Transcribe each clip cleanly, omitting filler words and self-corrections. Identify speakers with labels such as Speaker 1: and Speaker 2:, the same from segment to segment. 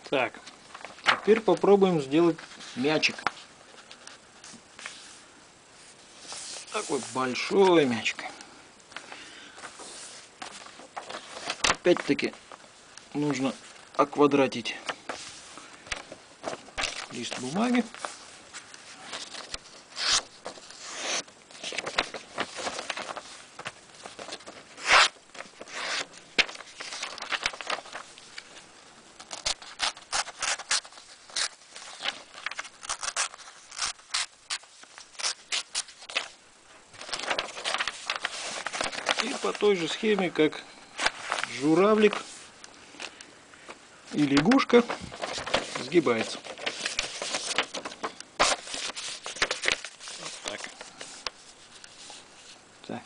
Speaker 1: Так, теперь попробуем сделать мячик. Такой большой мячик. Опять-таки нужно оквадратить лист бумаги. И по той же схеме, как журавлик и лягушка, сгибается. Вот так. Так.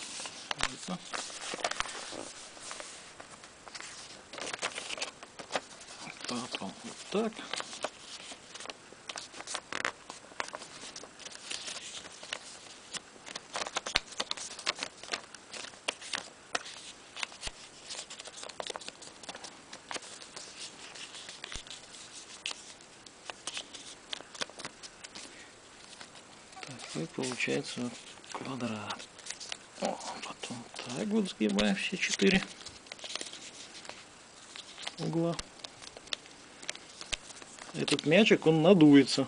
Speaker 1: Потом вот так. И получается вот квадрат. О, потом так вот сгибаем все 4 угла. Этот мячик, он надуется.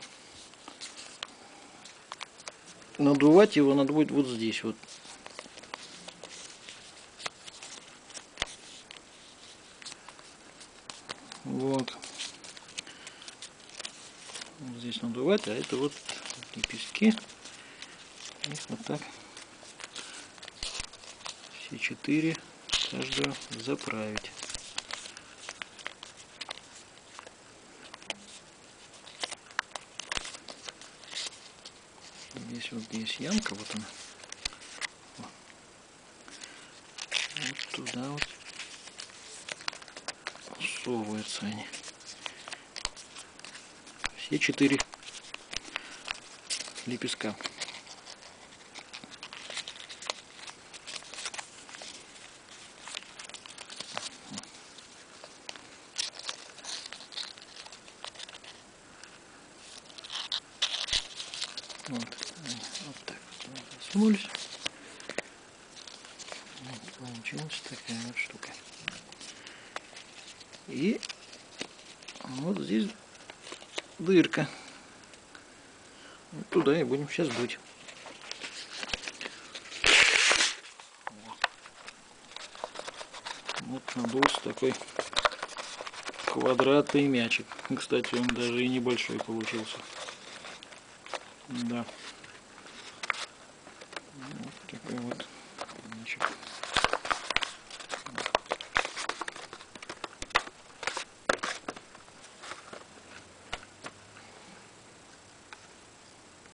Speaker 1: Надувать его надо будет вот здесь вот. Вот. Вот здесь надувать, а это вот лепестки. Их вот так все 4 каждую заправить. Здесь вот есть ямка, вот она. Вот туда вот всовываются они. Все 4 лепестка. Вот так вот засунулись. Вот получилась такая вот штука. И вот здесь дырка. Вот туда и будем сейчас дуть. Вот надулся такой квадратный мячик. Кстати, он даже и небольшой получился. Да. Вот такой вот.